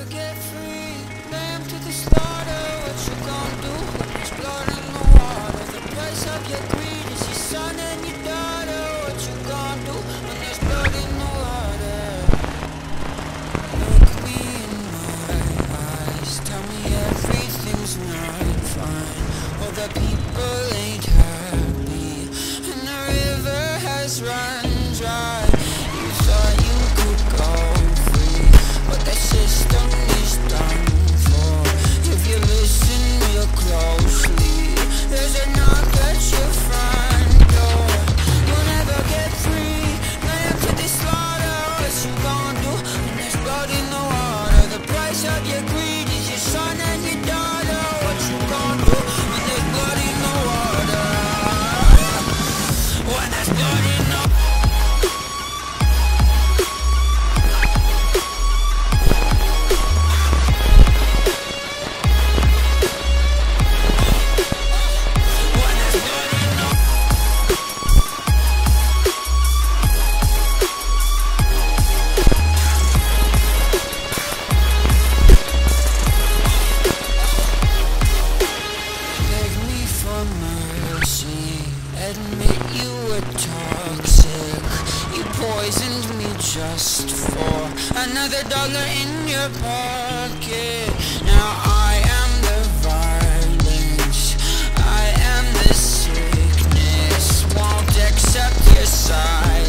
get free. Lamb to the slaughter. What you gonna do when there's blood in the water? The price of your greed is your son and your daughter. What you gonna do when there's blood in the water? Look me in my eyes, tell me everything's not fine. All the people ain't happy, and the river has run dry. You thought you could go free, but the system is done for. If you listen real closely, there's a knock at your front door. You'll never get free. Lamb to the slaughter. What you gonna do when there's blood in the water? The price of your greed is your son and your daughter. What you gonna do when there's blood in the water? When there's blood in the admit you were toxic. You poisoned me just for another dollar in your pocket. Now I am the violence, I am the sickness. Won't accept your side.